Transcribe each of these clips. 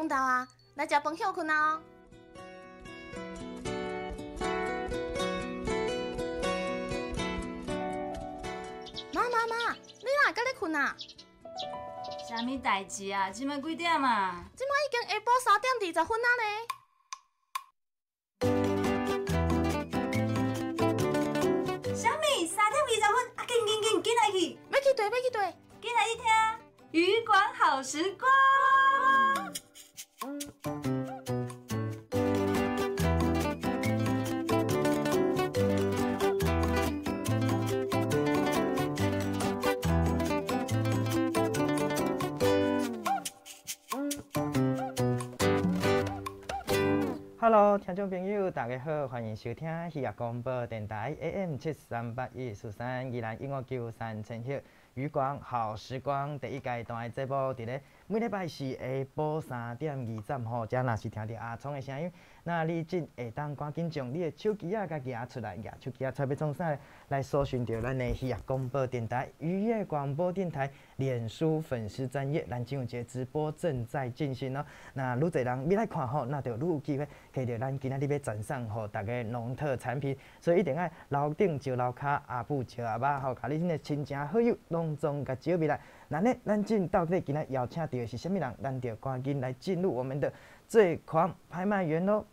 公道啊，来食饭休困啊！妈，你哪会搁咧困啊？ 啥物代志啊？即摆几点啊？ 即摆已经下晡3:20啊呢。 啥物？3:20啊！紧来去！ 要去对， 紧来去听《渔光好时光》。 Hello， 听众朋友，大家好，欢迎收听渔业广播电台 AM738143宜兰音乐9三千赫渔光好时光第一阶段的节目，伫咧每礼拜四下晡3:20这若是听到阿聪的声音，那你真会当赶紧将你的手机啊，甲举出来，举手机啊，才要创啥来搜寻到咱的渔业广播电台、渔业广播电台脸书粉丝专页，咱今有一个直播正在进行哦。那愈侪人要来看吼，那就愈有机会摕到咱今仔日要展赏吼大家农特产品，所以一定爱楼顶招楼骹，阿母招阿妈吼，甲你恁的亲情好友拢总甲招回来。那呢，咱今到底今仔邀请到的是啥物人？咱就赶紧来进入我们的最狂拍卖员咯。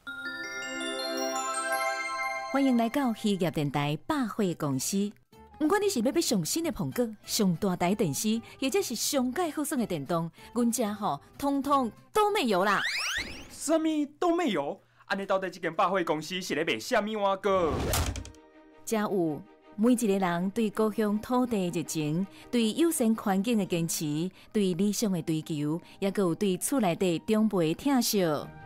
欢迎来到渔业电台百货公司。不管你是要买上新的苹果、上大台电视，或者是上盖好耍的电动，阮遮吼通通都没有啦。 什么都没有？安尼到底这间百货公司是咧卖啥物碗糕？ 遮有每一个人对故乡土地的热情，对友善环境的坚持，对理想的追求，也有对厝内底长辈的疼惜。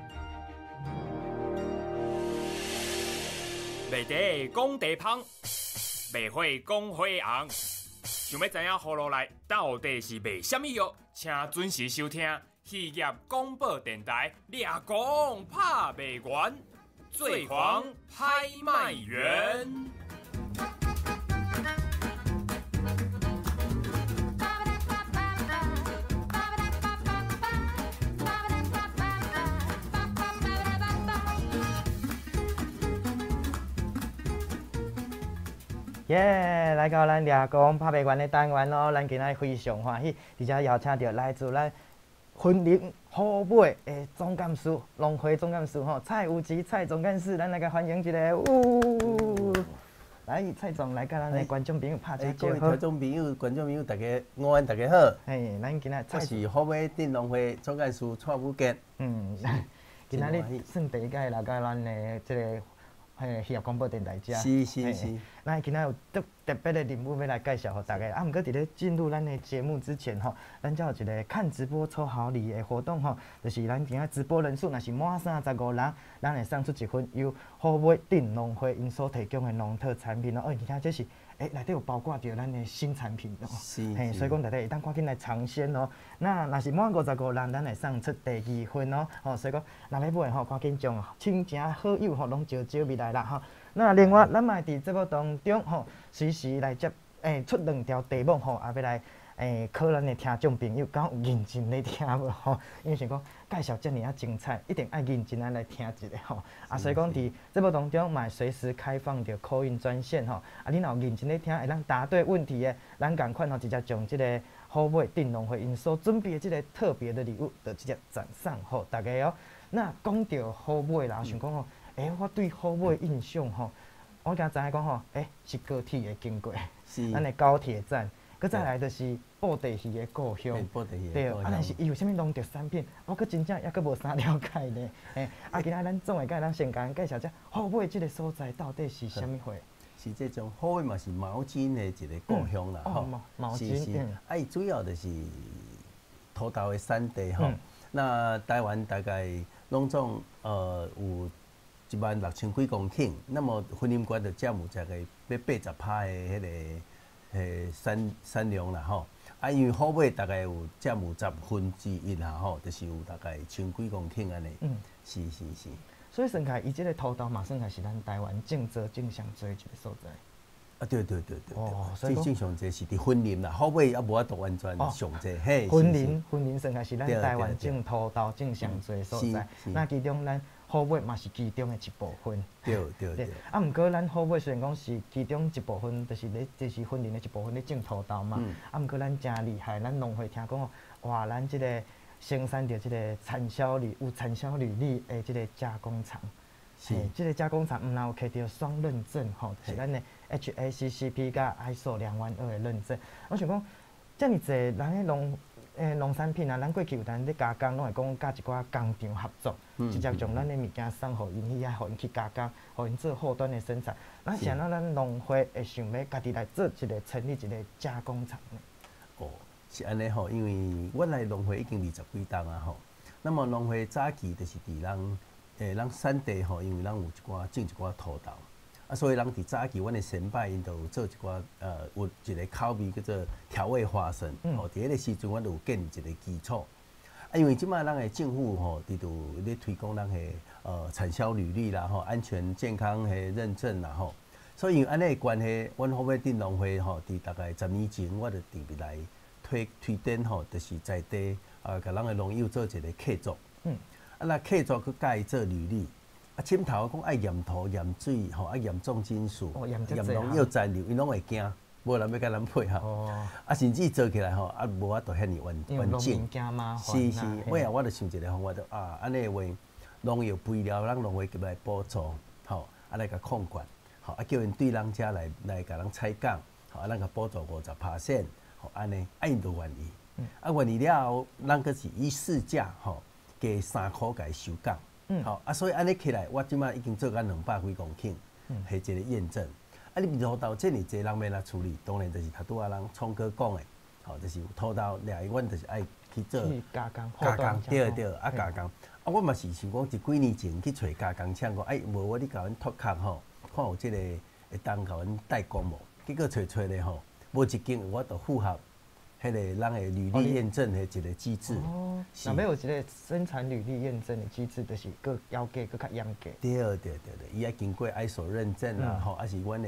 卖地讲地芳，卖花讲花红。想要知影葫芦内到底是卖啥物药？请准时收听渔业广播电台，掠讲拍卖员，最狂拍卖员。 耶！来到咱掠讲拍卖员的单元咯，咱今仔非常欢喜，而且邀请到来自咱云林虎尾的总干事、农会总干事吼蔡有吉蔡总干事，咱来甲欢迎一下，来蔡总来甲咱的观众朋友拍一各位听众朋友、观众朋友，大家午安，大家好。 嘿，咱今仔我是虎尾镇农会总干事蔡武杰。 今仔日算第一届来到咱的这个。渔业广播电台遮， 是。 咱今仔有特别的人物要来介绍给大家。啊，毋过伫咧进入咱的节目之前吼，咱才有一个看直播抽好礼的活动吼，就是咱今仔直播人数若是满35人，咱会送出1份由虎尾镇农会因所提供的农特产品哦。而且这是内底有包括着咱的新产品哦。 是。 所以讲大家会当赶紧来尝鲜哦。那若是满55人，咱会送出第2份哦。所以讲，若要买吼，赶紧将亲情好友吼拢招回来啦吼。那另外，咱嘛伫节目当中吼，随时来接出2条题目吼，也要来考咱的听众朋友，敢有认真咧听无吼？因为想讲介绍遮尔啊精彩，一定爱认真来听一下吼。所以讲伫节目当中嘛，随时开放着 call in 专线吼。你若有认真咧听，会当答对问题的，咱共款吼直接将即个虎尾镇农会因所准备的即个特别的礼物，就直接展上互大家哦。那讲到虎尾啦，想讲吼。我对虎尾印象吼，我敢知影讲吼，是高铁的经过， 是咱的高铁站，佮再来就是布袋戏的故乡，对，但是伊有啥物农特产品，我佮真正也佮无啥了解呢。今仔咱总会甲咱先甲咱介绍下虎尾即个所在到底是啥物货？ 是这种虎尾嘛是毛巾的一个故乡啦，吼， 毛巾， 伊主要就是土豆的产地吼。那台湾大概拢总有16000几公顷，那么云林县就占有大概要80%的迄个产量啦吼。因为虎尾大概有占有1/10啦吼，就是有大概1000几公顷安尼。是。 所以算起来，伊即个土豆嘛算起来是咱台湾种植种上多一个所在。 啊，对， 哦，所以正常这是伫婚林啦，后尾也无法度完全上这，嘿， 婚林算个是咱台湾种土豆种上侪所在，那其中咱虎尾嘛是其中的一部分。 对。 啊，毋过咱虎尾虽然讲是其中一部分，就是婚林的一部分咧种土豆嘛。啊，毋过咱真厉害，咱农会听讲哦，哇，咱即个生产着即个有产销履历的即个加工厂。是，即个加工厂毋但有摕到双认证吼，就是咱的 HACCP 甲 ISO 2002的认证。我想讲，遮尔济咱的农产品啊，咱过去有当咧加工，拢会讲甲一寡工厂合作，直接将咱的物件送互因，遐互因去加工，互因做后端的生产。那想到咱农会会想要家己来做成立一个加工厂呢？ 哦，是安尼吼，因为阮来农会已经20几档啊吼。那么农会早期就是伫咱产地吼，因为咱有种一寡土豆，啊，所以咱伫早期，阮的先辈因都有做一寡有一个口味叫做调味花生，吼，伫迄个时阵，阮就有建立一个基础。啊，因为即摆咱的政府吼，伫度咧推广咱的产销履历啦，吼，安全健康的认证啦，吼，所以因为安尼的关系，阮后尾镇农会吼，伫大概10年前，我就特别来推展吼，就是在地甲咱的农友做一个客座。啊，那客座去甲伊做履历，啊，深头讲爱验土、验水，吼，爱验重金属、验农药残留，伊拢会惊，无人要甲咱配合。啊，甚至做起来吼，啊，无法度遐尼完整。是，尾后我就想一个方法，就安尼话，农药肥料，咱农会入来补助，吼，啊来甲控管，吼，啊叫因对咱遮来甲咱采购，吼，啊咱甲补助50%，吼，安尼，啊因就愿意。啊愿意了后，咱佫是以市价，吼。加3块甲伊收工，好啊，所以安尼起来，我即摆已经做到200几公顷，系一个验证。啊，你土豆这么济人要来处理，当然就是头拄仔人聪哥讲的，好，就是土豆掠，阮就是爱去做加工， 对，啊加工。啊，我嘛是想讲，一几年前去找加工厂讲，无我你甲阮拓壳吼，看有即个会当甲阮代工无？结果找咧吼，无一间我都符合。迄个咱的履历验证的一个机制， 若要有一个生产履历验证的机制，就是佫要价佫较严格。 对，伊要经过 ISO 认证啦，吼，还是阮的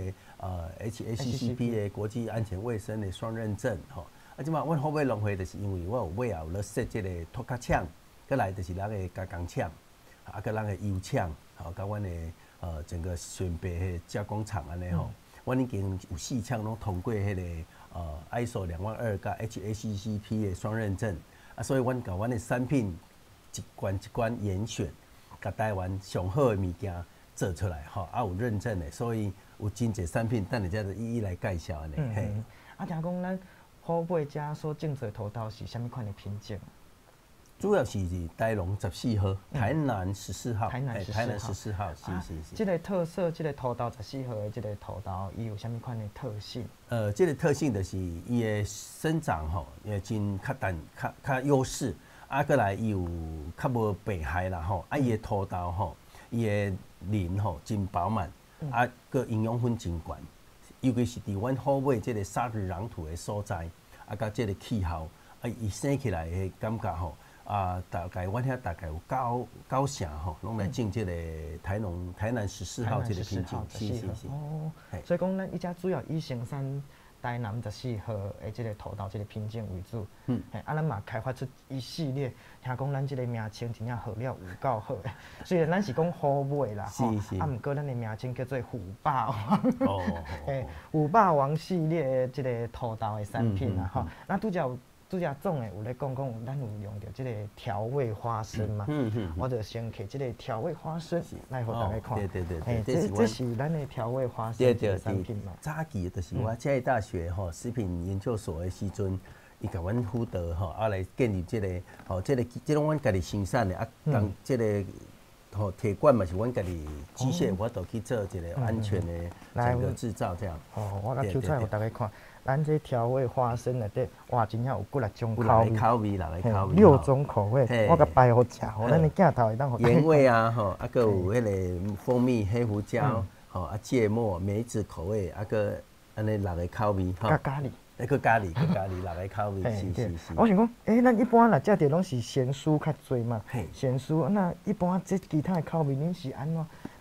HACCP 的国际安全卫生的双认证，吼。啊，即马阮后尾农会就是因为我有尾后咧设即个拓壳厂，佮来就是咱的加工厂，啊，佮咱的油厂，吼，甲阮的整个选备的加工厂安尼吼，阮已经有4厂拢通过迄个。ISO 2002甲 HACCP 的双认证，啊，所以阮甲阮的产品一关严选，甲台湾上好的物件做出来，吼，啊有认证的，所以有真侪产品，等下才一一来介绍安尼。嘿， 啊，听讲咱虎尾遮所种植土豆是啥物款的品种？ 主要是台农14号，台南14号，台南14号，是。 这个特色，这个土豆14号的这个土豆，伊有啥物款的特性？ 这个特性就是伊的生长吼，也真较优势，啊，过来伊有较无病害啦吼，啊，伊的土豆吼，伊的鳞吼真饱满，啊，个营养分真悬，尤其是伫阮虎尾这个沙日壤土的所在，啊，甲这个气候，啊，伊生起来的感觉吼。啊，大概阮遐大概有9成吼，拢来种这个台南14号这个品种，是。 哦，所以讲咱伊遮主要以生产台南14号的这个土豆这个品种为主。啊，咱嘛开发出一系列，听讲咱这个名称真正好了有够好诶。虽然咱是讲虎尾啦，吼，啊，毋过咱的名称叫做虎霸王。虎霸王系列的这个土豆的产品啦，吼，那拄则种诶有咧讲，咱有用到即个调味花生嘛，我就先摕即个调味花生来互大家看。 对， 这是咱的调味花生的产品嘛。 早期就是我嘉义大学吼食品研究所的时阵，伊甲阮辅导吼，啊来建立即个吼，即种阮家己生产的啊，当即个吼铁罐嘛是阮家己机械，我都去做一个安全的整个制造这样。 我甲抽出来互大家看。咱这调味花生内底，哇，真正有几6种口味，6种口味，我甲摆好食，互咱的镜头会当互。 原味啊，吼，啊，佮有迄个蜂蜜、黑胡椒，吼，啊，芥末、梅子口味，啊，佮安尼6个口味， 加咖喱， 佮咖喱6个口味，是。 我想讲，咱一般来食着拢是咸酥较侪嘛，咸酥，那一般这其他的口味，恁是安怎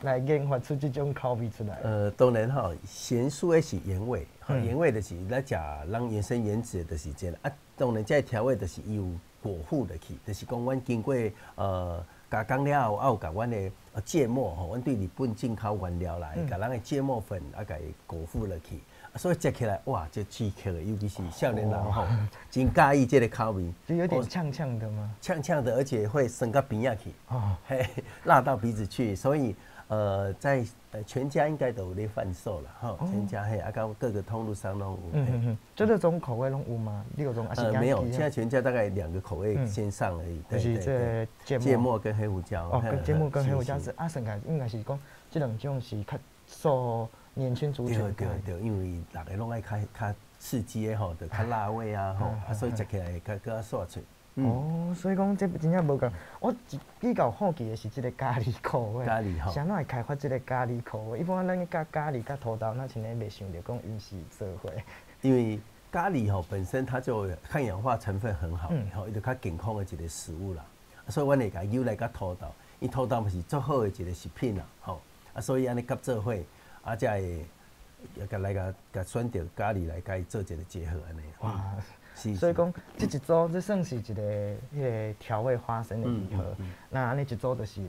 来研发出这种口味出来？ 当然吼，咸酥的是原味，原味就是咱食咱原生原始的就是这个啊。当然，这调味就是有果腹的去，就是讲阮经过加工了后，有甲阮的芥末吼，阮对日本进口原料来，甲咱的芥末粉啊，甲伊果腹落去，所以食起来哇，就刺激的，尤其是少年人吼，真介意这个口味， 就有点呛呛的吗？ 呛呛的，而且会升到鼻仔去，嘿，辣到鼻子去，所以在全家应该都有咧贩售了哈，全家嘿，啊，到各个通路上拢有。 就这种口味拢有吗？6种还是没有，现在全家大概2个口味先上而已。 就是这芥末跟黑胡椒。 哦，芥末跟黑胡椒是啊，算起来应该是讲这2种是较受年轻族群。 对，因为大家拢爱较刺激的吼，就较辣味啊吼，啊，所以食起来会较爽脆。 哦，所以讲这真正无共。我比较好奇的是这个咖喱口味。 咖喱吼。 谁会开发这个咖喱口味？一般咱加咖喱、加土豆，那真诶袂想着讲因是做伙。 因为咖喱吼本身它就抗氧化成分很好，吼，伊就较健康的一个食物啦。所以阮会甲优来甲土豆，因土豆嘛是足好的一个食品啦，吼。啊，所以安尼夹做伙，啊，才会甲选择咖喱来甲伊做一个结合安尼。哇！所以讲，这一组这算是一个迄个调味花生的礼盒。那安尼一组就是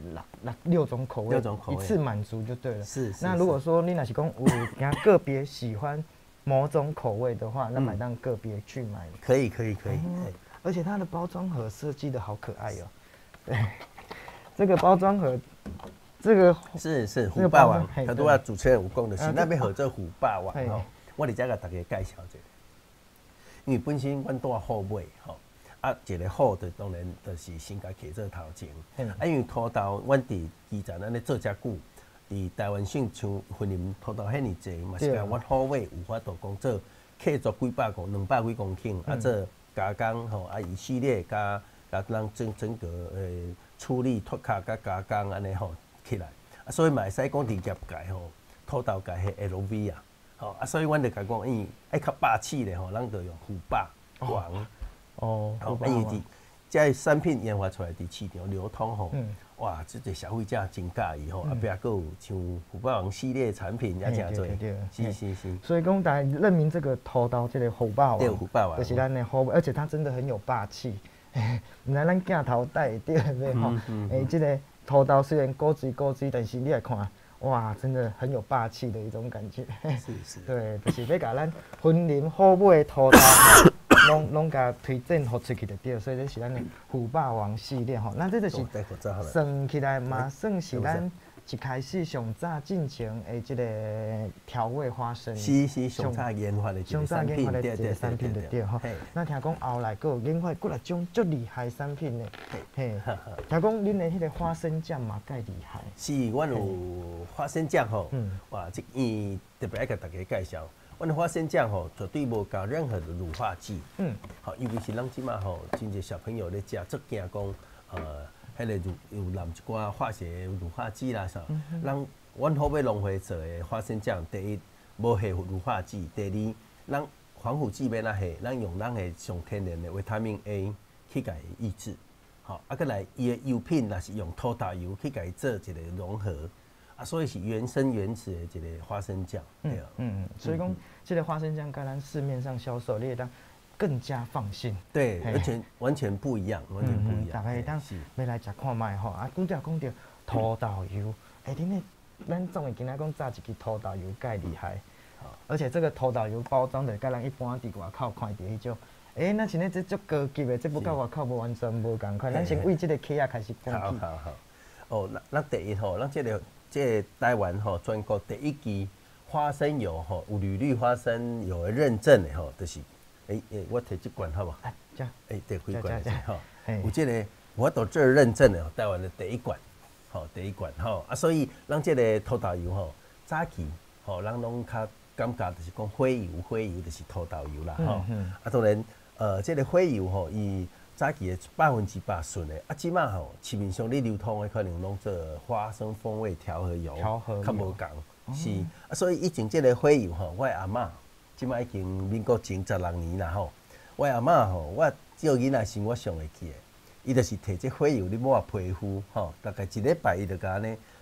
6种口味，一次满足就对了。 是。 那如果说你若是讲有个别喜欢某种口味的话，那买当个别去买。 可以。 而且它的包装盒设计的好可爱哦。对，这个包装盒，这个是虎霸王。很多主持人有讲的是那边合作虎霸王吼，我伫遮甲大家介绍者。因为本身阮住好尾吼，啊一个好的当然就是先家摕做头前。啊，因为土豆，阮伫基层安尼做遮久，伫台湾省像分林土豆遐尼济，嘛是甲阮好尾有法度讲做客做几百公200几公顷，啊做加工吼，啊以系列加咱整个处理脱壳甲加工安尼吼起来，啊所以嘛会使讲伫业界吼，土豆界迄 LV 啊。啊，所以阮就甲讲，因为爱较霸气咧吼，咱就用虎霸王。 哦， 因为这产品研发出来伫市场流通吼，哇，这个消费者真介意吼，啊，壁还有像虎霸王系列产品也真多。是。 所以讲，大家认明这个土豆，这个虎霸王， 对，虎霸王， 就是咱的好，而且它真的很有霸气。唔知咱镜头带会到袂吼？这个土豆虽然古锥，但是你来看。哇，真的很有霸气的一种感觉。 是。 对，就是要甲咱分林好买土豆，拢甲推荐互出去就对，所以这是咱的虎霸王系列吼。那这就是算起来嘛，算是咱一开始上早进前的这个调味花生。 是上早研发的一个产品， 对对吼。那听讲后来佫有研发几种足厉害产品呢？嘿，听讲恁的迄个花生酱嘛介厉害。 是，阮有花生酱吼，哇，这特别爱甲大家介绍。阮的花生酱吼，绝对无加任何的乳化剂。好，尤其是咱即马吼，真侪小朋友咧食，足惊讲迄个有淋一寡化学乳化剂啦啥。阮好要农会做的花生酱，第一无下乳化剂，第二咱防腐剂要哪下，咱用咱的上天然的维他命 A 去甲伊抑制。好，啊，再来伊的油品也是用土豆油去甲伊做一个融合。啊，所以是原生原始的一个花生酱， 所以讲，这个花生酱跟咱市面上销售，你会当更加放心。 对，而且完全不一样， 大家当要来食看卖吼，啊，拄则讲到土豆油，咱总会今仔讲炸一支土豆油介厉害，而且这个土豆油包装的，甲咱一般伫外口看到迄种，那像咧这足高级的，这不甲外口无完全无共款。咱先为这个客仔开始讲起。 好。哦，咱第一吼，咱这个台湾吼全国第一支花生油吼有绿绿花生油的认证的吼，就是我摕这罐好无？ 这摕几罐吼，有这个我都这认证的台湾的第一罐，吼第一罐吼啊，所以咱这个土豆油吼早期吼，咱拢较感觉就是讲花油就是土豆油啦吼，啊当然这个花油吼伊。早期的100%纯的，啊，即马吼市面上你流通的可能拢做花生风味调和油，较无共，是啊，所以以前这个花油吼，我的阿嬷即马已经民国前16年啦吼，我的阿嬷吼，我只要囡仔是我上会记的，伊就是摕这花油你抹皮肤吼，大概1礼拜伊就甲安尼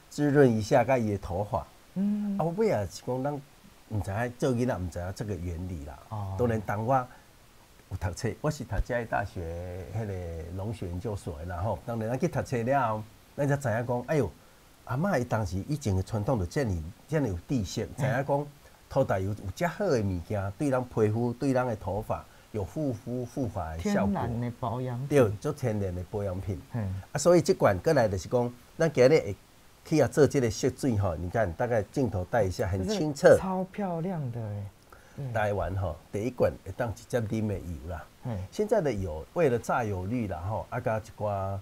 滋润一下伊的头发。啊，我尾也是讲咱唔知影做囡仔，唔知影这个原理啦。当然，当我有读册，我是读嘉义大学迄个农学研究所的，然后当然咱去读册了后，咱才知影讲，哎呦，阿嬷伊当时以前的传统就遮尔有知识，知影讲土豆有遮好的物件，对咱皮肤、对咱的头发有护肤护发的效果。 天然的保养品， 对，做天然的保养品。啊，所以这款过来就是讲，咱今日会去做这个色水吼，你看大概镜头带一下，很清澈， 超漂亮的哎。 台湾吼第一罐会当直接啉的油啦。现在的油为了榨油率啦吼，啊加一寡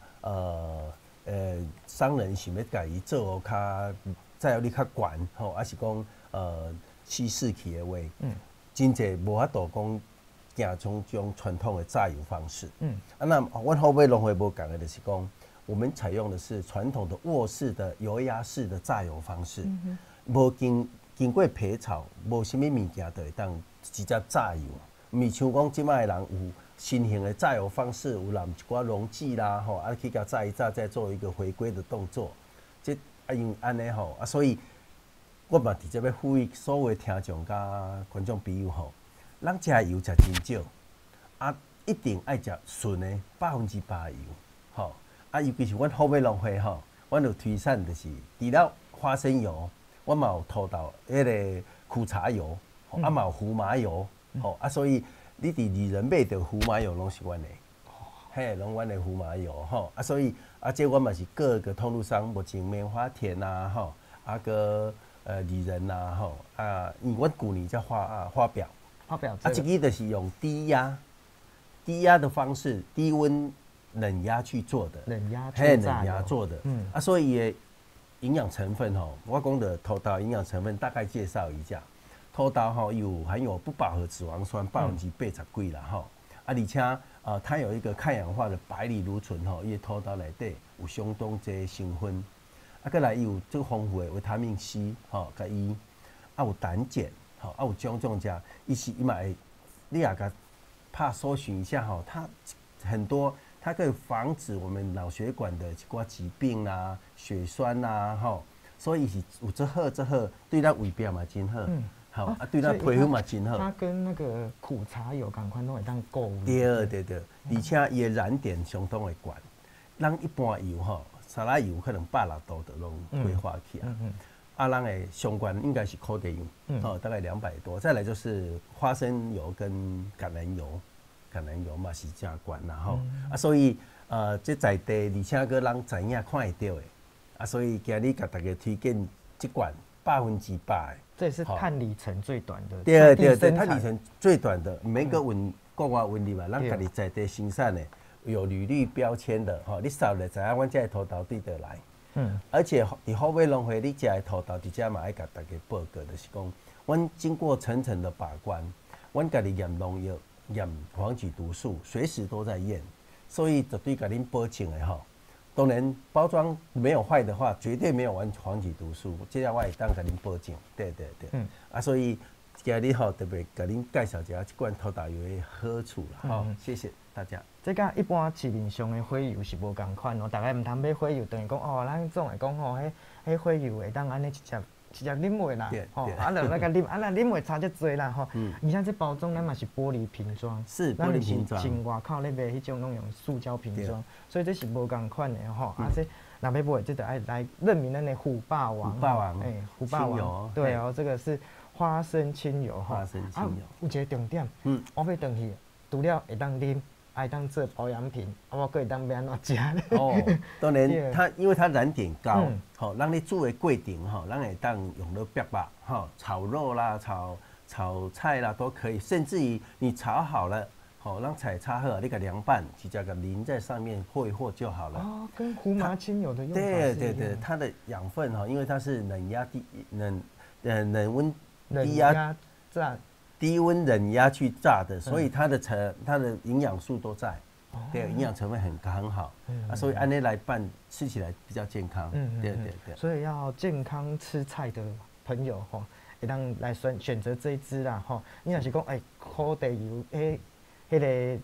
商人想要家己做较榨油率较悬吼，还是讲稀释去的话，真济无法度讲行从种传统的榨油方式。啊，那阮后尾农会无讲的就是讲，我们采用的是传统的卧式的油压式的榨油方式，无经过皮草，无啥物物件就会当直接榨油。毋是像讲即摆的人有新型的榨油方式，有淋一寡溶剂啦，吼，啊去甲榨一榨，再做一个回归的动作。即因安尼吼，啊所以我嘛直接要呼吁所有的听众甲观众朋友吼，咱食油食真少，啊一定爱食纯的100%的油，吼。啊尤其是阮后尾农会吼，阮有推荐就是除了花生油。我嘛有土豆，迄个苦茶油，啊嘛有胡麻油，吼啊，所以你伫女人买着胡麻油拢是阮的，嘿，拢阮的胡麻油，吼啊，所以啊，这阮嘛是各个通路商，目前棉花田呐，吼，啊个女人呐，吼啊，因为阮旧年才发表，啊，这个就是用低压的方式，低温冷压去做的， 冷压做的，啊，所以也。营养成分吼，我讲的土豆营养成分大概介绍一下。土豆吼含有不饱和脂肪酸80%几啦吼，啊而且它有一个抗氧化的白藜芦醇吼，伊土豆内底有相当侪成分，啊再来伊有足丰富的维他命 C 吼，甲伊啊有胆碱吼，啊有种种食，伊嘛会，你也甲怕搜寻一下吼，它很多。它可以防止我们脑血管的一寡疾病啦、血栓啦，吼，所以是有这好，对咱胃病嘛真好，好啊，对咱皮肤嘛真好。 它跟那个苦茶油同款，拢会当购入。 对，而且伊的燃点相当的悬。咱一般油吼，沙拉油可能160度就拢挥发去啊。啊，咱的上悬应该是苦茶油，大概200多。再来就是花生油跟橄榄油。橄榄油嘛是正悬啦吼，啊所以这在地而且个人知影看会到的，啊所以今日甲大家推荐这罐100%的， 这也是碳里程最短的， 对，碳里程最短的，每个国外温力嘛，咱家己在地生产的，有履历标签的，吼，你扫了知影阮这土豆对得来，而且伫后尾农会你食的土豆，直接嘛爱甲大家报告，就是讲，阮经过层层的把关，阮家己验农药。验黄曲毒素，随时都在验，所以绝对甲恁保证的吼。当然，包装没有坏的话，绝对没有黄曲毒素，这样我会当甲恁保证。对，啊，所以今日吼特别甲恁介绍一下这罐土豆油的好处啦，吼，谢谢大家。 这甲一般市面上的火油是无共款哦，大家毋通买火油，等于讲哦，咱总会讲吼，迄火油会当安尼直接啉落啦，吼，啊，就那个啉，啊，那啉落差遮多啦，吼。而且这包装咱嘛是玻璃瓶装， 是玻璃瓶装， 真外口咧卖迄种拢用塑胶瓶装，所以这是无共款的吼。啊，这若要买，这就爱来认明咱的虎霸王，虎霸王，对哦，这个是花生清油哈。 花生清油， 有一个重点，我要回去，除了会当啉。爱当做保养品，我可以当要安怎食咧？ 哦，当然，因为它燃点高，吼，让你煮的过程吼，咱会当用到白肉，吼，炒肉啦、炒菜啦都可以，甚至于你炒好了，吼，让菜炒好，你给凉拌，直接给淋在上面和一和就好了。 哦，跟胡麻清油的用法是一样。 对，它的养分哈，因为它是冷温低压榨。 低温冷压去炸的，所以它的营养素都在，对，营养成分很好，啊，所以按那来拌吃起来比较健康，对。 所以要健康吃菜的朋友吼，会当来选择这一支啦吼。你若是讲苦地油，迄个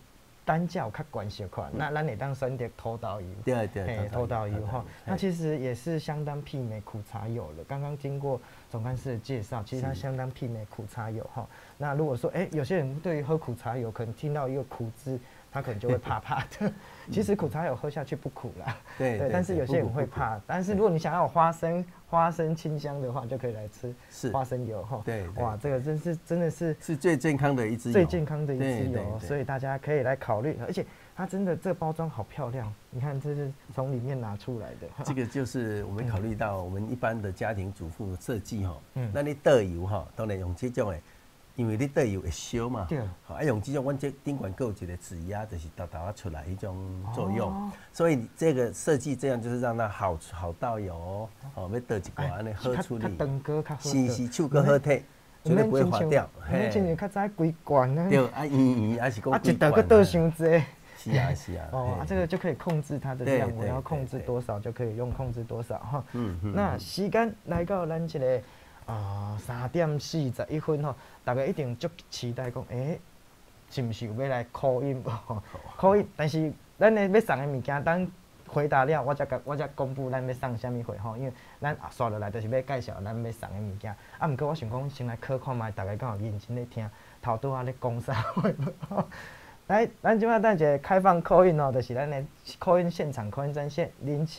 单价有较悬小款，那咱会当选择土豆油， 对， 土豆油哈，那其实也是相当媲美苦茶油了。刚刚经过总干事的介绍，其实它相当媲美苦茶油哈。那如果说有些人对于喝苦茶油，可能听到一个苦字，他可能就会怕怕的。其实苦茶油喝下去不苦啦，对，但是有些人会怕。但是如果你想要有花生清香的话，就可以来吃花生油哈。 对， 哇，这个真的是最健康的一支油， 最健康的一支油，所以大家可以来考虑。而且它真的这个包装好漂亮，你看这是从里面拿出来的。 这个就是我们考虑到我们一般的家庭主妇设计哈，那你倒油哈，当然用这种的。因为你倒油会烧嘛，好，用这种，阮这顶管够一个指压，就是豆豆出来一种作用，所以这个设计这样就是让它好倒油，哦，要倒一罐安尼喝出嚟，是手搁好体，绝对不会滑掉。 你之前较早规罐呢？ 对，圆还是讲一倒个倒伤济。 是啊。 哦，这个就可以控制它的量，我要控制多少就可以用控制多少哈。那时间来到咱这个。3:41分吼，大家一定足期待讲，是毋是有要来 call in 无 ？call in， 但是咱的要送的物件，等回答了，我才公布咱要送啥物货吼，因为咱刷落来就是要介绍咱要送的物件。毋过我想讲，先来考看卖，大家敢有认真咧听，头拄仔咧讲啥话无？来，咱即摆等一下开放 call in 哦，就是咱的 call in 现场 call in 专线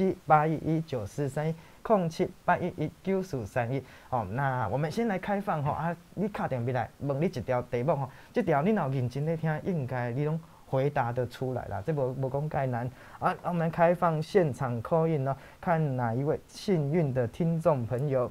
078119431078119431哦。那我们先来开放吼你敲电话来问你一条题目吼，这条你若认真咧听，应该你拢回答得出来啦，这无讲介难啊。我们开放现场 call in 哦，看哪一位幸运的听众朋友。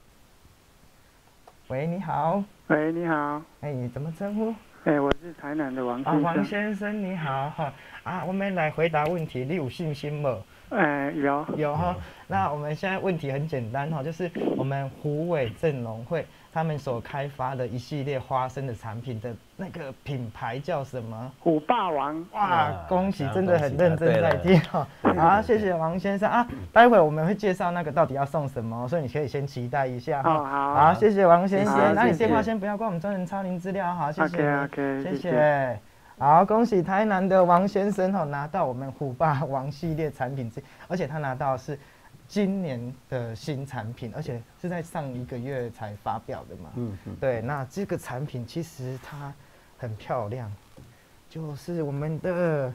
喂，你好。 喂，你好。 你怎么称呼？ 我是台南的王先生。 王先生你好哈我们来回答问题，你有信心无？有哈。那我们现在问题很简单哈，就是我们虎尾镇农会他们所开发的一系列花生的产品的那个品牌叫什么？ 虎霸王。 哇，恭喜，真的很认真在听哈。好，谢谢王先生待会我们会介绍那个到底要送什么，所以你可以先期待一下哈。好，谢谢王先生。那你电话先不要挂，我们专人抄您资料哈，谢谢。 OK， 谢谢。好，恭喜台南的王先生拿到我们虎霸王系列产品，而且他拿到是今年的新产品，而且是在上一个月才发表的嘛。对，那这个产品其实它很漂亮，就是我们的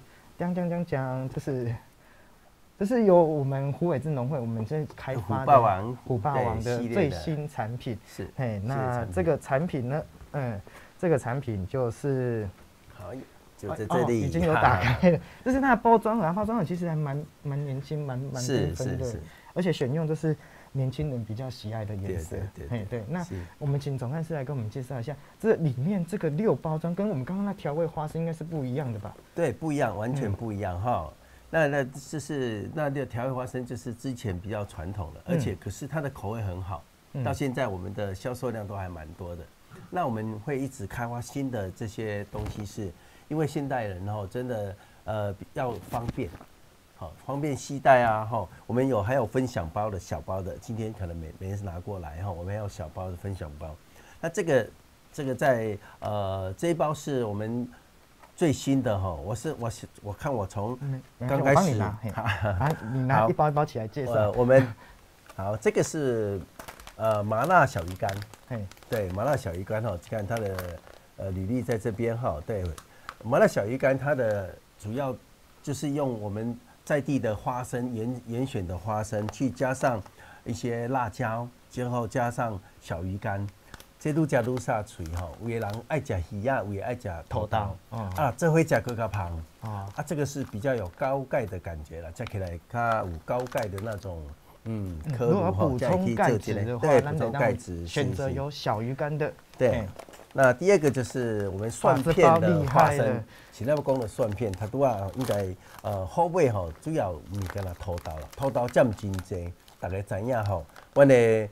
这是由我们虎尾镇农会我们这开发的虎霸王的最新产品。 是， 那这个产品呢，这个产品就是。 好，就在这里， 已经有打开了。这是它的包装包装盒其实还蛮年轻，蛮缤纷的，而且选用都是年轻人比较喜爱的颜色。对。那我们请总干事来跟我们介绍一下，这里面这个6包装跟我们刚刚那调味花生应该是不一样的吧？ 对，不一样，完全不一样哈。那就是那个调味花生就是之前比较传统的，而且可是它的口味很好，到现在我们的销售量都还蛮多的。那我们会一直开发新的这些东西，是因为现代人真的要方便，方便携带我们还有分享包的小包的，今天可能没人拿过来我们要小包的分享包。那这个在这一包是我们最新的我看我从刚开始你拿一包一包起来介绍。 我们好，这个是麻辣小鱼干。对，麻辣小鱼干看它的履历在这边对，麻辣小鱼干它的主要就是用我们在地的花生严选的花生，去加上一些辣椒，然后加上小鱼干，这愈加愈下嘴有的人爱吃鱼啊，有的爱吃土豆这会吃更加香这个是比较有高钙的感觉啦，吃起来较有高钙的那种。 如果要补充钙质的话， 对，补充钙质， 选择有小鱼干的。 对，那第二个就是我们蒜片的花生，其他讲的蒜片，它都应该好味主要物件啦土豆啦，土豆占真济，大家知影阮的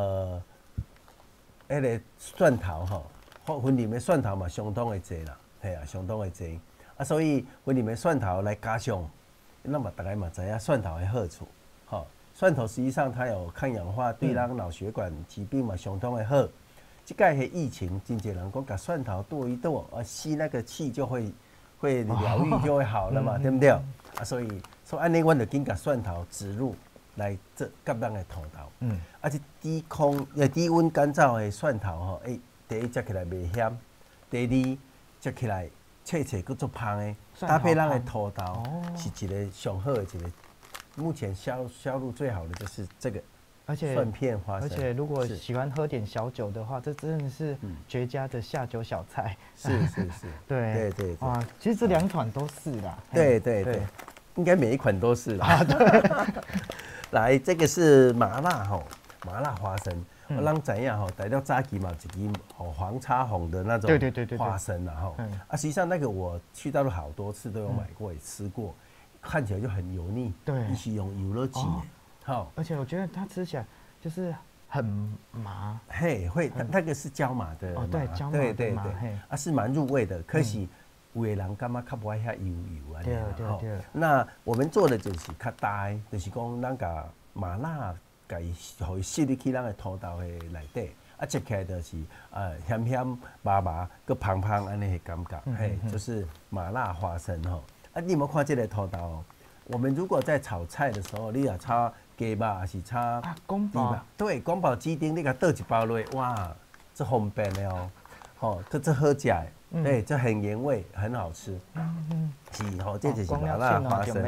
迄个蒜头分里面蒜头嘛相当的济啦，相当的济所以分里面蒜头来加上，那么大家嘛知影蒜头的好处蒜头实际上它有抗氧化，对咱脑血管疾病嘛相当的好。这个是疫情，真侪人讲把蒜头剁一剁，吸那个气就会会疗愈就会好了嘛，对不对？啊，所以安尼，阮就紧甲蒜头植入来这甲咱的土豆。而且低温干燥的蒜头吼，第一食起来袂咸，第二食起来脆脆佫足香的，搭配咱的土豆是一个上好的一个。目前销路最好的就是这个。 而且蒜片花生， 而且如果喜欢喝点小酒的话，这真的是绝佳的下酒小菜。 是， 对对。 哇，其实这2款都是啦。 对，应该每一款都是啦。对。来，这个是麻辣花生。我让知影吼，大家早期嘛，一支黄叉红的那种花生然后实际上那个我去大陆好多次都有买过，也吃过，看起来就很油腻。对，一起用油了挤。好， 而且我觉得它吃起来就是很麻， 会，那个是椒麻的， 对，椒麻的麻， 是蛮入味的。可是有的人感觉较不爱遐油啊， 对。 那我们做的就是较大，就是讲咱甲麻辣，甲伊互伊吸入去咱的土豆的内底，吃起来就是咸麻麻，佮香香安尼的感觉，就是麻辣花生吼。你有没有看这个土豆？我们如果在炒菜的时候，你也炒鸡肉还是炒宫保， 对，宫保鸡丁，你给它倒一包落，哇，这方便的哦，这好吃的，对，这很原味，很好吃。是这就是麻辣花生。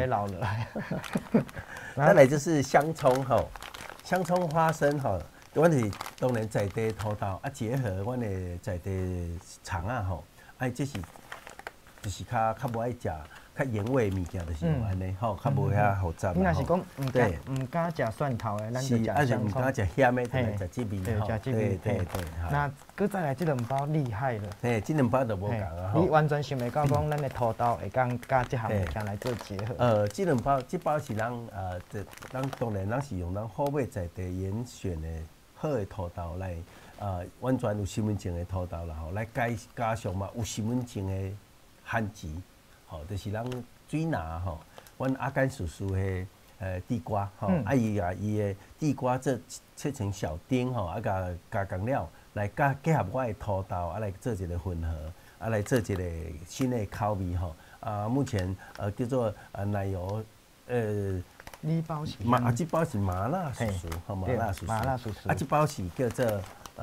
再来就是香葱香葱花生阮是当然在地土豆结合阮的在地肠这是就是较无爱食。较原味的物件就是用安尼，较无遐复杂。 你若是讲唔敢食蒜头的，咱就食香葱。 唔敢食咸的，就来食这味。 对。那搁再来这2包厉害了。 这2包就无共啊。 你完全想袂到讲咱的土豆会讲加这项物件来做结合。 这包是咱当然咱是用咱好买在地严选的好的土豆来完全有身份证的土豆啦来加上嘛有身份证的番薯。就是咱水拿阮阿甘叔叔的地瓜伊的地瓜切成小丁加工料来结合我的土豆来做一个混合来做一个新的口味目前叫做奶油你包是这包是麻辣叔叔麻辣叔叔这包是叫做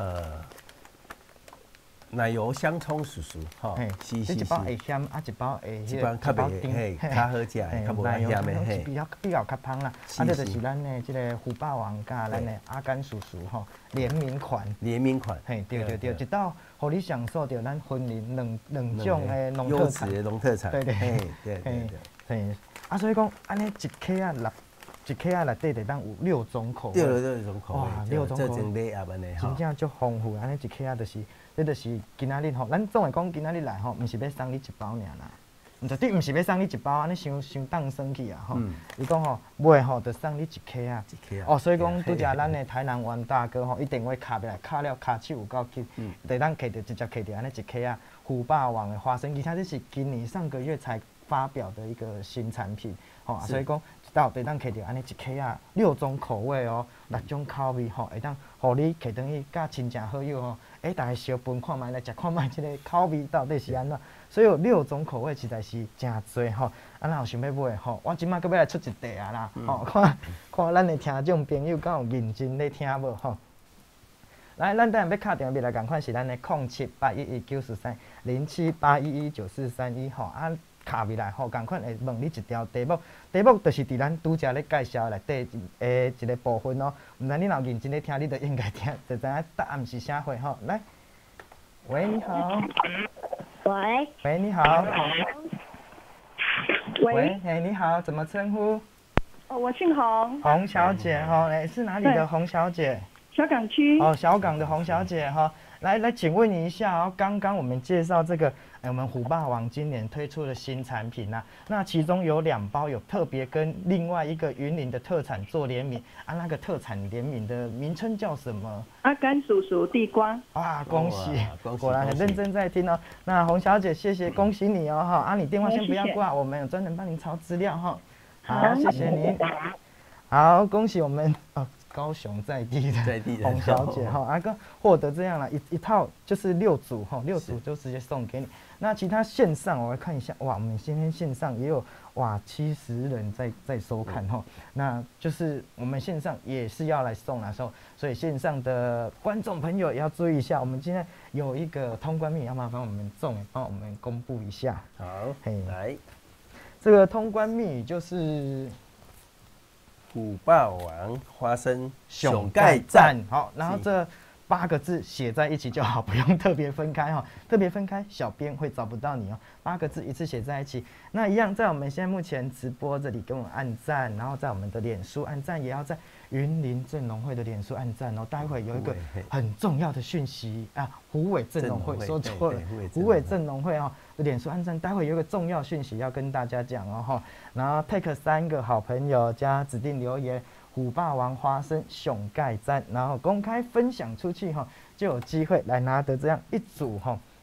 奶油香葱叔叔，是。 一包会咸，一包会较袂较好食，较无咸的比较较香啦。这就是咱的这个虎霸王加咱的阿甘叔叔联名款。对，一道互你享受到咱婚礼两种的农特产。 优质的农特产。 对。所以讲安尼一克内底当有6种口味。 6种口味。哇，6种口味。这真礼盒安尼真正足丰富，安尼一克就是。这就是今仔日咱总会讲今仔日来毋是要送你1包尔啦，毋是要送你1包，安尼伤当生去啊伊讲买就送你1克所以讲拄则咱的台南王大哥一定会卡起来，卡了卡手有够紧，就咱摕着直接摕着安尼1克虎霸王的花生，而且这是今年上个月才发表的一个新产品所以讲对咱摕着安尼1克6种口味6种口味会当互你摕转去甲亲戚好友大家相分看卖来食看卖，这个口味到底是安怎？所以有6种口味实在是真多若有想要买我即摆搁要来出一袋啦看咱的听众朋友敢有认真咧听无来，咱等下要敲电话来共款是咱的0781194307811943卡未来共款会问你一条题目就是伫咱拄则咧介绍内底一个部分毋知你若认真咧听，你就应该听，就知影答案是啥货来，喂，你好。喂，你好。喂，你好，怎么称呼？ 我姓洪。 洪小姐是哪里的洪小姐？ 小港区。 小港的洪小姐来，请问你一下刚刚我们介绍这个，我们虎霸王今年推出的新产品那其中有2包有特别跟另外一个云林的特产做联名那个特产联名的名称叫什么？ 阿甘叔叔地瓜。 恭喜，果然很认真在听那洪小姐，谢谢，恭喜你你电话先不要挂，我们有专人帮您抄资料好，谢谢您。好，恭喜我们高雄在地的的洪小姐哈，阿哥获得这样了一套就是6组哈，6组就直接送给你。那其他线上我来看一下，哇，我们今天线上也有哇70人在收看哈，那就是我们线上也是要来送啦，所以线上的观众朋友也要注意一下，我们今天有一个通关密语，要麻烦我们仲帮我们公布一下。 好， 嘿， 来， 这个通关密语就是虎霸王花生熊盖赞，好，然后这8个字写在一起就好，不用特别分开哈，特别分开小编会找不到你哦。8个字一次写在一起，那一样在我们现在目前直播这里给我们按赞，然后在我们的脸书按赞，也要在云林镇农会的脸书按赞哦。待会有一个很重要的讯息啊，虎尾镇农会说错了，虎尾镇农会哦的脸书按赞，待会有一个重要讯息要跟大家讲哦哈。然后 take 3个好朋友加指定留言。虎霸王花生熊盖赞，然后公开分享出去哈，就有机会来拿得这样一组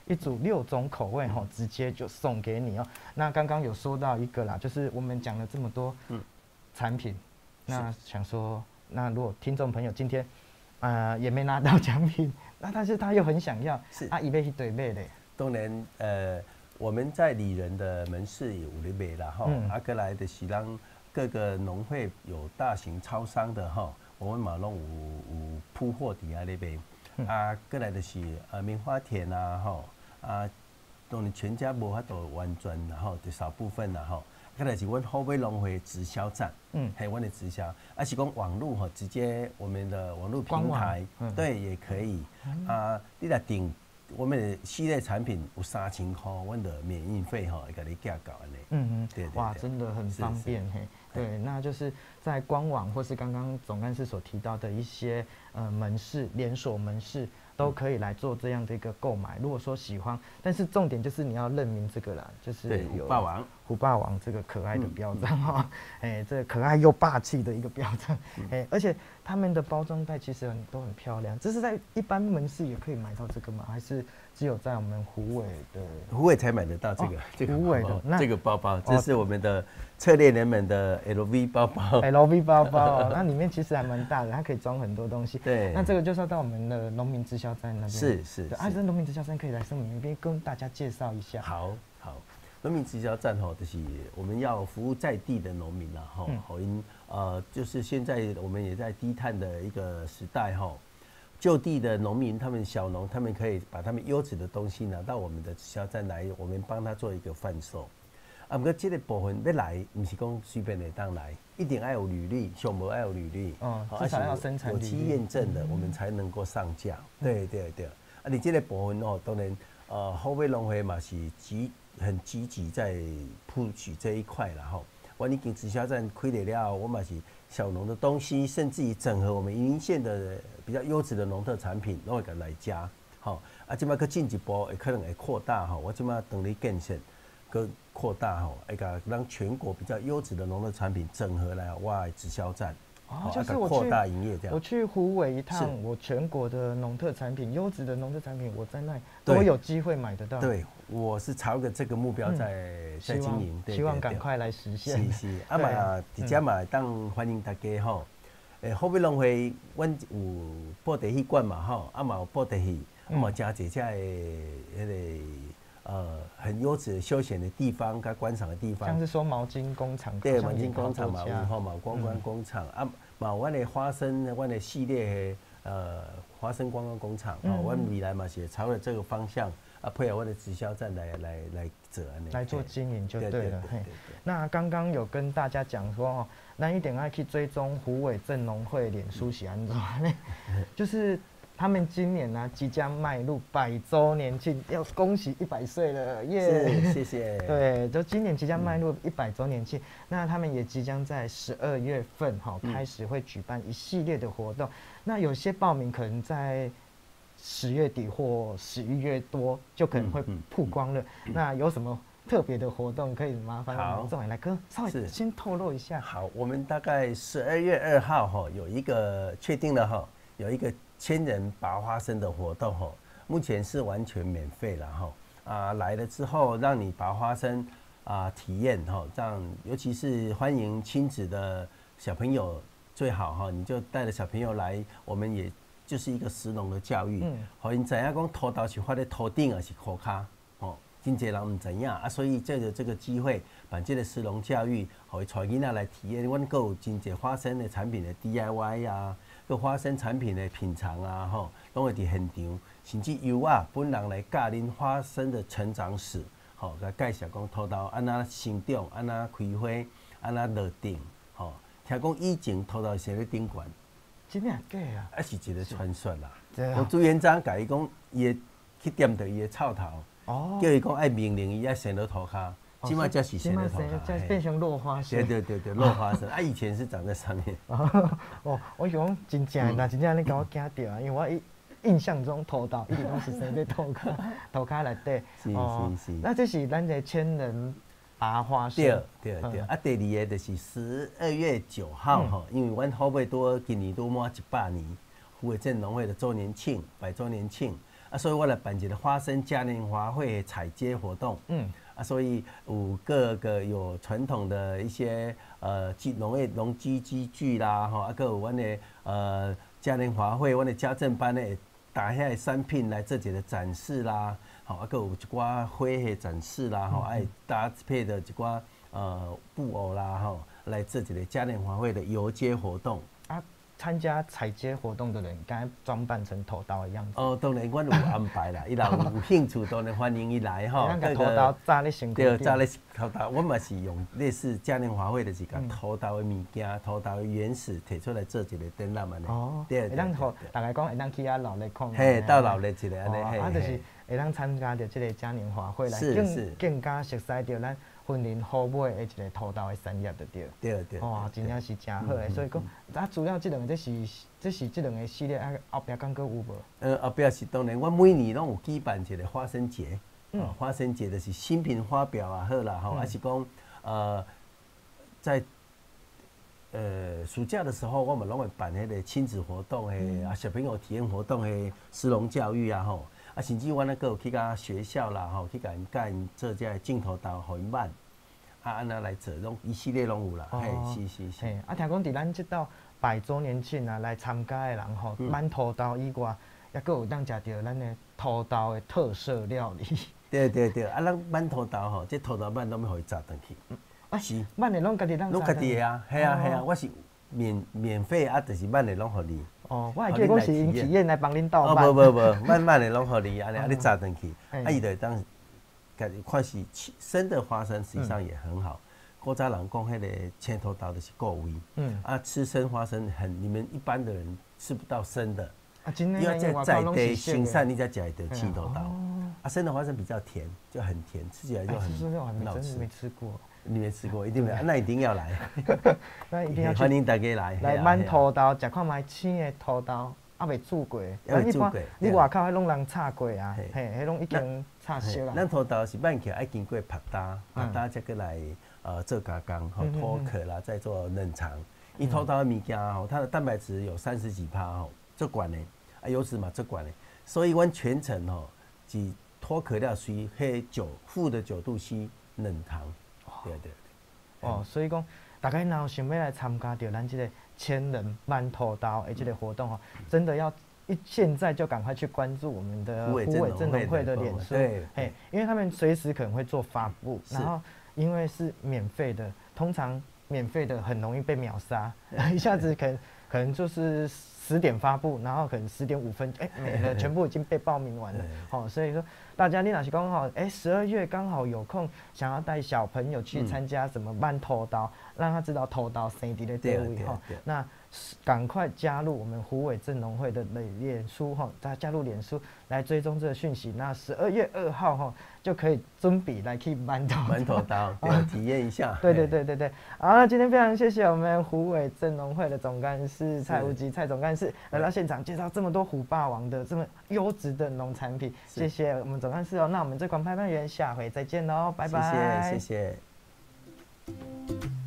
6种口味哈，直接就送给你哦。那刚刚有说到一个啦，就是我们讲了这么多产品，那想说，那如果听众朋友今天也没拿到奖品，那但是他又很想要，是伊要去对买的。 当然我们在里仁的门市也有咧卖啦吼，过来的是让各个农会有大型超商的哈，我们嘛拢有铺货底下咧卖，过来的是棉花田啊吼，当然全家无法度完全吼，就少部分啦吼。过来是阮后尾农会直销站，还有阮的直销，是讲网络哈，直接我们的网络平台，对也可以你来订。我们的系列产品有3000块，我们的免运费哈，会给你价高安尼。对， 哇，真的很方便嘿。对，那就是在官网或是刚刚总干事所提到的一些门市连锁门市都可以来做这样的一个购买。如果说喜欢，但是重点就是你要认明这个啦，就是有虎霸王这个可爱的标章哈，这个可爱又霸气的一个标章，而且他们的包装袋其实都很漂亮。这是在一般门市也可以买到这个吗？还是只有在我们虎尾才买得到这个虎尾的这个包包？这是我们的策略人们的 LV 包包。 LV 包包，那里面其实还蛮大的，它可以装很多东西。 对， 那这个就是要到我们的农民直销站那边。 是。 这农民直销站可以来声明一边跟大家介绍一下。 好。农民直销站吼，就是我们要服务在地的农民啦吼，就是现在我们也在低碳的一个时代吼，就地的农民他们小农，他们可以把他们优质的东西拿到我们的直销站来，我们帮他做一个贩售。不过这个部分要来，不是讲随便的当来，一定要有履历，上无要有履历， 至少要生产有机验证的，我们才能够上架。对。你这个部分当然后尾农会嘛是很积极在铺取这一块啦吼。我已经直销站开了，我嘛是小农的东西，甚至于整合我们云林县的比较优质的农特产品，拢会甲来加。好，即摆佮进一步会可能会扩大吼。我即摆等你建设，佮扩大吼，会甲让全国比较优质的农特产品整合来我的直销站。 就是扩大营业这样。 我去虎尾一趟，我全国的农特产品、优质的农特产品，我在那里都有机会买得到。 对，我是朝着这个目标在经营， 希望赶快来实现。 是，嘛，直接嘛当欢迎大家吼。后尾农会，阮有布袋戏馆嘛吼，嘛有布袋戏，嘛加一遮的迄个很优质的休闲的地方，跟观赏的地方， 像是说毛巾工厂， 对，毛巾工厂嘛，有吼嘛，观光工厂嘛，阮的花生，阮的系列花生观光工厂，阮未来嘛是朝着这个方向配合阮的直销站来做安尼， 来做经营就对了。那刚刚有跟大家讲说咱一定要去追踪虎尾镇农会脸书是安怎呢？就是他们今年呢即将迈入100周年庆，要恭喜100岁了耶！ 谢谢。 对，就今年即将迈入100周年庆，那他们也即将在12月份开始会举办一系列的活动。那有些报名可能在10月底或11月多就可能会曝光了。那有什么特别的活动可以麻烦我们仲来哥稍微先透露一下？ 好，我们大概12月2号有一个确定了有一个1000人拔花生的活动目前是完全免费了来了之后让你拔花生体验这样，尤其是欢迎亲子的小朋友最好哈，你就带着小朋友来，我们也就是一个食农的教育，好，因知影讲土豆是发在土顶还是裤骹，哦，真侪人唔知影啊，所以借着这个机会，办这个食农教育，互伊带囡仔来体验。阮阁有真侪花生的产品的 DIY 啊，个花生产品的品尝啊，吼，拢会伫现场，甚至由我本人来教恁花生的成长史，吼，甲介绍讲土豆安怎生长，安怎开花，安怎落顶，吼，听讲以前土豆是咧顶悬。 真正假啊？ 啊，是一个传说啦。 对我朱元璋甲伊讲，伊去掂到伊的草头，叫伊讲爱命令伊爱生到土骹，即摆才是生到土骹， 才变成落花生。 对，落花生。啊，以前是长在上面。 哦，我想真正，那真正你甲我惊到啊，因为我印象中土豆一直拢是生在土骹内底。 是。 那这是咱的千人拔花生。 对。啊，第二个就是12月9号吼，因为阮后尾多今年都满100年，虎尾镇农会的周年庆，100周年庆。啊，所以我来办一个花生嘉年华会采接活动。所以有各个有传统的一些农机机具啦，吼，啊，搁有阮的嘉年华会，阮的家政班呢，打遐产品来做一个展示啦，吼，啊，搁有一寡花的展示啦，吼，爱搭配的一寡布偶啦，吼，来做一个嘉年华会的游街活动。 参加采接活动的人，该装扮成土豆的样子。 哦，当然，阮有安排啦。伊若有兴趣，当然欢迎伊来吼。 那土豆炸咧身躯。 对，炸咧土豆，我嘛是用类似嘉年华会的是甲土豆的物件、土豆的原始摕出来做一个展览安尼。 哦。对。会当互大家讲，会当去遐闹热看。 嘿，到闹热一个安尼。 啊，就是会当参加着这个嘉年华会来更加熟悉着咱云林虎尾的一个土豆的产业就对。 对。 哇，真正是真好的，所以讲啊，除了这两个，这是这两个系列，啊，后壁敢搁有无？ 后壁是当然，我每年拢有举办一个花生节。花生节就是新品发表啊，好啦吼，还是讲在暑假的时候，我们拢会办迄个亲子活动的啊，小朋友体验活动的食农教育啊吼。啊，甚至阮那个有去甲学校啦，吼，去甲因教因做这镜头豆，互因捌，啊，安那来做，拢一系列拢有啦，嘿，是。 嘿，啊，听讲伫咱这道100周年庆啊，来参加的人吼，满土豆以外，也搁有当食到咱的土豆的特色料理。 对，啊，咱满土豆吼，这土豆板拢要互伊炸转去。 是，满的拢家己当炸。 拢家己的啊，系啊，我是免费啊，就是满的拢互你。 哦，我还记得我是因体验来帮恁倒办。无，慢的拢互你安尼炸转去，啊，伊就当，看是生的花生，实际上也很好。古早人讲迄个青土豆就是够味，啊，吃生花生你们一般的人吃不到生的，要在地生产你才吃得到青土豆。啊，生的花生比较甜，就很甜，吃起来就很好吃。 没吃过。 你没吃过，一定没有，那一定要来。 那一定要欢迎大家来。 来满土豆，食看卖青的土豆，还未煮过。 未煮过。 你外口迄拢人炒过啊，嘿，迄拢已经炒熟啊。 咱土豆是慢起来，爱经过拍打才过来做加工，吼脱壳啦，再做冷藏。伊土豆的物件吼，它的蛋白质有30几%吼，最悬的，啊油脂嘛最悬的，所以阮全程吼是脱壳了，随迄-9°C冷藏。对。 哦，所以讲，大家若想要来参加到咱这个千人满土豆的这个活动哦，真的要现在就赶快去关注我们的虎尾镇农会的脸书，嘿，因为他们随时可能会做发布，然后因为是免费的，通常免费的很容易被秒杀，一下子可能就是10点发布，然后可能10点5分，没了，全部已经被报名完了。好，所以说大家你若是刚好12月刚好有空，想要带小朋友去参加什么慢土豆，让他知道土豆生伫咧地位哈，那赶快加入我们虎尾镇农会的脸书哈，大家加入脸书来追踪这个讯息。那12月2号哈就可以准备来去慢土豆， 体验一下。 对。好，那今天非常谢谢我们虎尾镇农会的总干事蔡无极蔡总干事来到现场介绍这么多虎霸王的这么优质的农产品，谢谢我们总干事哦。那我们这款拍卖员下回再见喽，拜拜。 谢谢。